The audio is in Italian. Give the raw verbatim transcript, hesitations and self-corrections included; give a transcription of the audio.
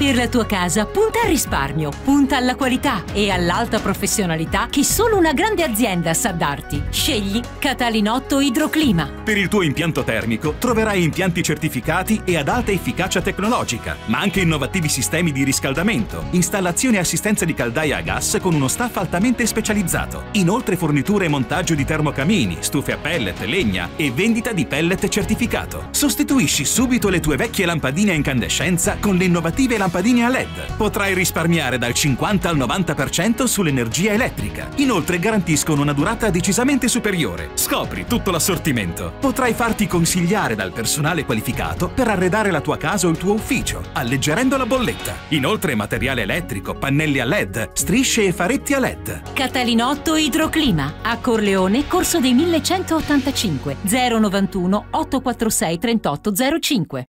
Per la tua casa punta al risparmio, punta alla qualità e all'alta professionalità che solo una grande azienda sa darti. Scegli Catalinotto Idroclima. Per il tuo impianto termico troverai impianti certificati e ad alta efficacia tecnologica, ma anche innovativi sistemi di riscaldamento, installazione e assistenza di caldaia a gas con uno staff altamente specializzato. Inoltre forniture e montaggio di termocamini, stufe a pellet, legna e vendita di pellet certificato. Sostituisci subito le tue vecchie lampadine a incandescenza con le innovative lampadine a L E D. Potrai risparmiare dal cinquanta al novanta per cento sull'energia elettrica. Inoltre garantiscono una durata decisamente superiore. Scopri tutto l'assortimento. Potrai farti consigliare dal personale qualificato per arredare la tua casa o il tuo ufficio, alleggerendo la bolletta. Inoltre materiale elettrico, pannelli a L E D, strisce e faretti a L E D. Catalinotto Idroclima, a Corleone, Corso dei millecentottantacinque, zero novantuno ottocentoquarantasei trentotto zero cinque.